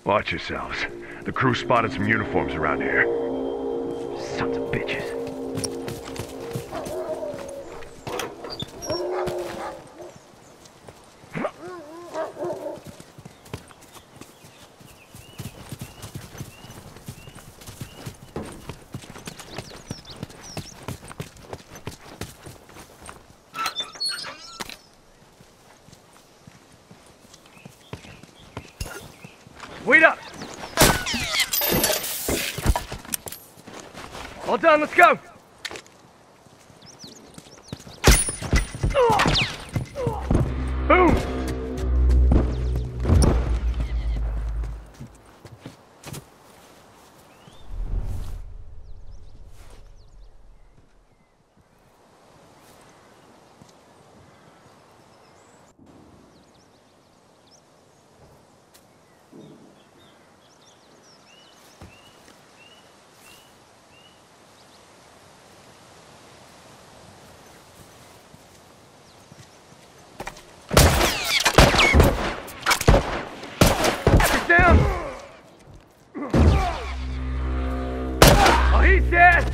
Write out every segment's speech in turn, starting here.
Watch yourselves. The crew spotted some uniforms around here. Sons of bitches. Wait up! All done, let's go! Boom! Down! Oh, he's dead!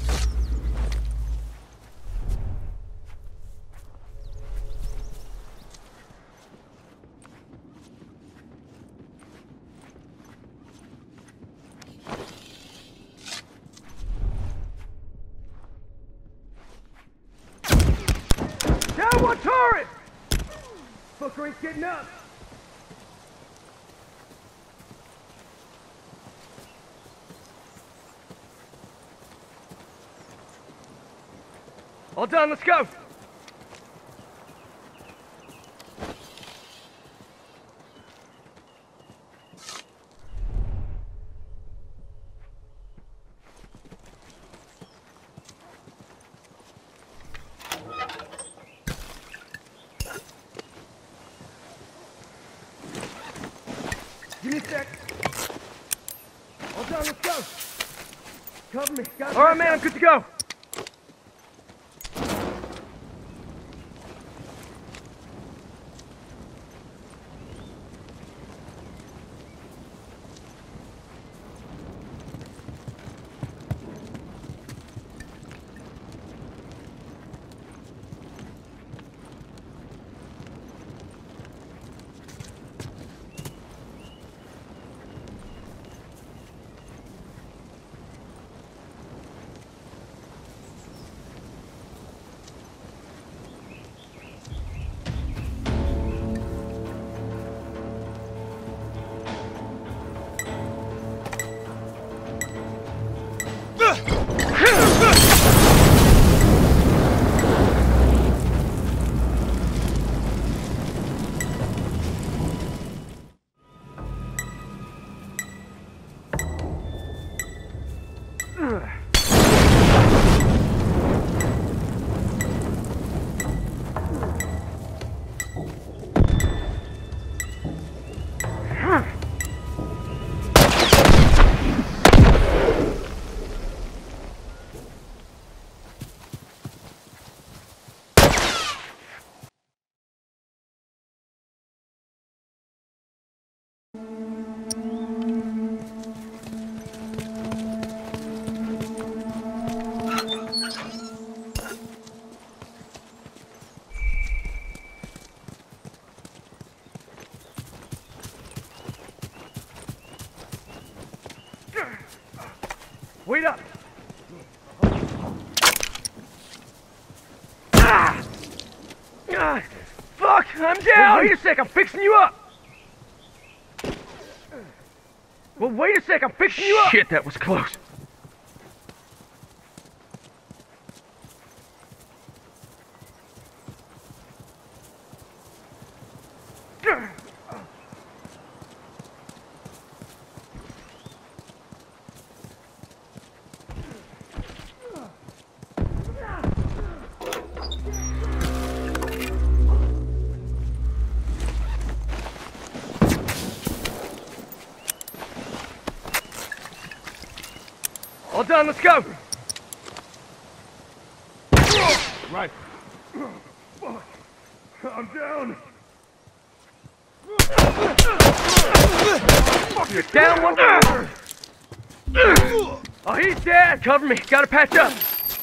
Down one turret! Fucker ain't getting up! All done, let's go! Give me a sec. All done, let's go! Cover me. All right, man, I'm good to go. Wait up! Ah! Ah! Fuck! I'm down! Wait a sec, I'm fixing you up! Well, wait a sec, I'm fixing you up! Shit, that was close. All done, let's go! Right. Fuck! I'm down! Fuck You're down one. Oh, he's dead. Cover me. Gotta patch up.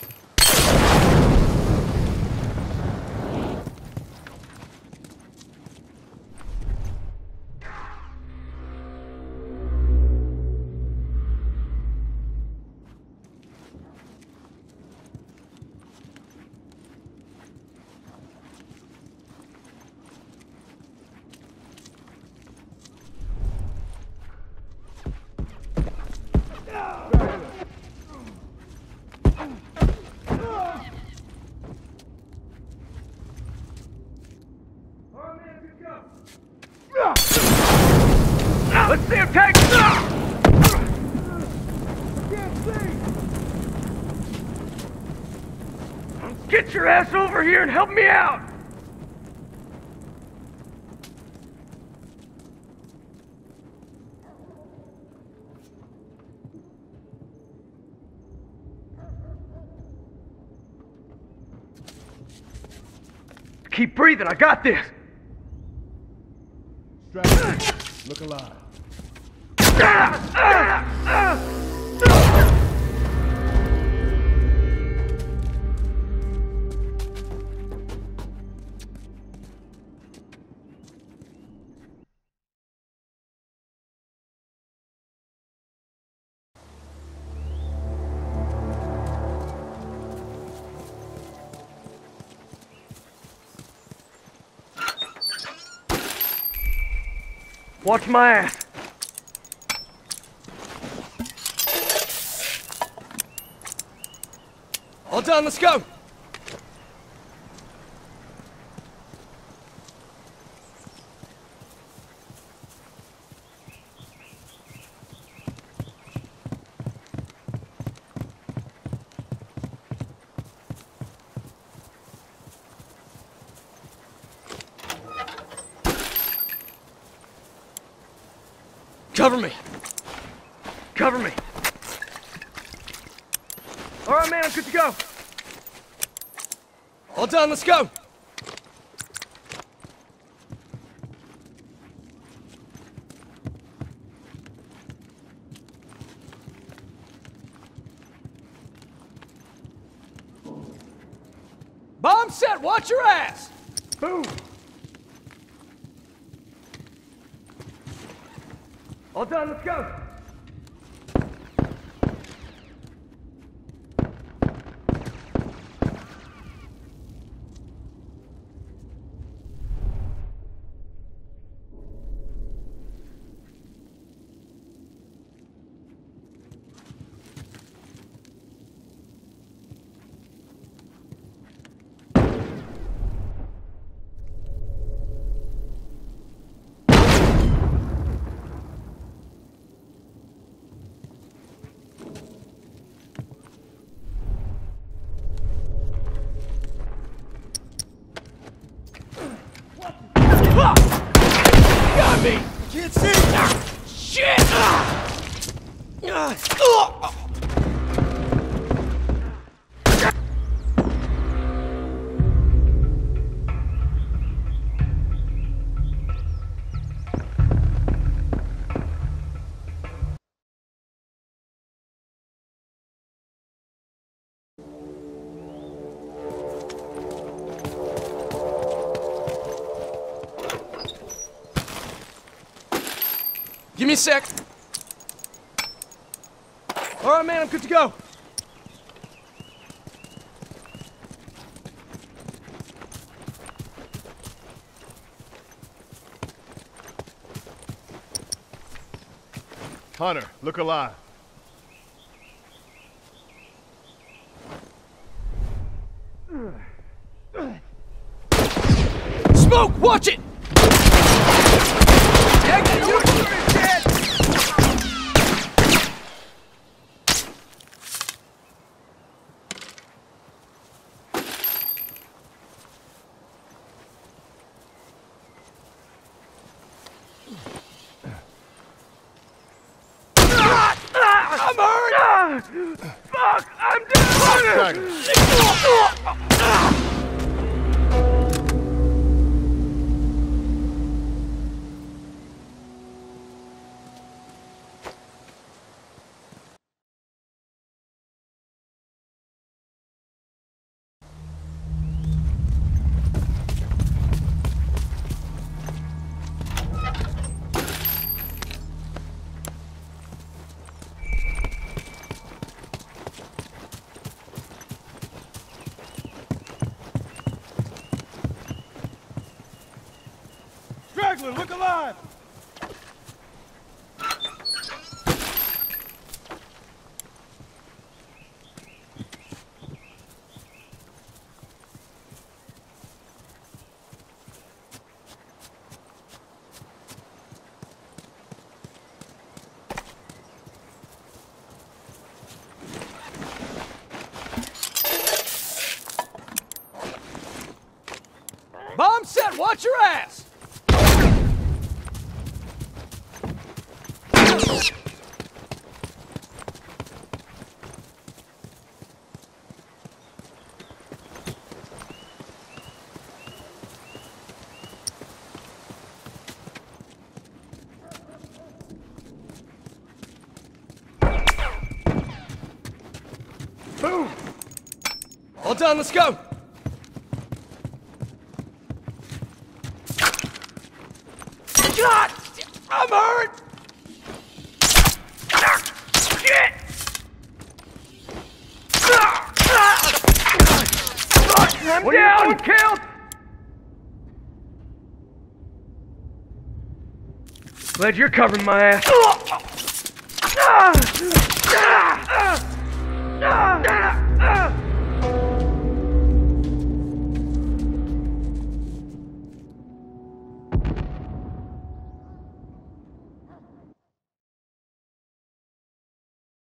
Let's see him take. Get your ass over here and help me out. Keep breathing. I got this. Look alive. Watch my ass. All done, let's go. Cover me. Cover me. All right, man, I'm good to go. All done, let's go. Bomb set, watch your ass. Boom. All done, let's go. Got me! Can't see! Shit! Give me a sec. All right, man, I'm good to go. Hunter, look alive. Smoke, watch it! Exit, you is dead! I'm hurt! Fuck! I'm dead! moving. Look alive. Bomb set, watch your ass! Boom! All done, let's go! God! I'm hurt! Shit! I'm down! One killed! Glad you're covering my ass.